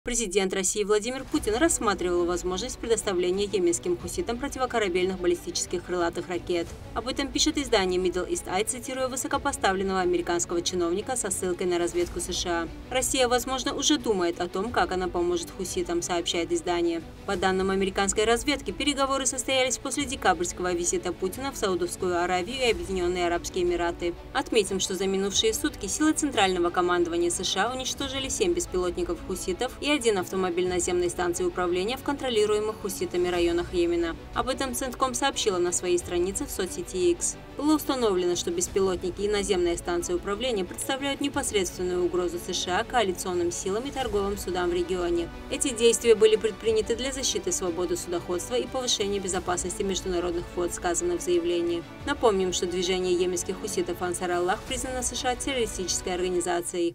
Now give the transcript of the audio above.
Президент России Владимир Путин рассматривал возможность предоставления йеменским хуситам противокорабельных баллистических крылатых ракет. Об этом пишет издание Middle East Eye, цитируя высокопоставленного американского чиновника со ссылкой на разведку США. Россия, возможно, уже думает о том, как она поможет хуситам, сообщает издание. По данным американской разведки, переговоры состоялись после декабрьского визита Путина в Саудовскую Аравию и Объединенные Арабские Эмираты. Отметим, что за минувшие сутки силы Центрального командования США уничтожили 7 беспилотников хуситов и 1 автомобиль наземной станции управления в контролируемых хуситами районах Йемена. Об этом Центком сообщила на своей странице в соцсети X. Было установлено, что беспилотники и наземная станция управления представляют непосредственную угрозу США, коалиционным силам и торговым судам в регионе. Эти действия были предприняты для защиты свободы судоходства и повышения безопасности международных флот, сказано в заявлении. Напомним, что движение йеменских хуситов Ансар Аллах признано США террористической организацией.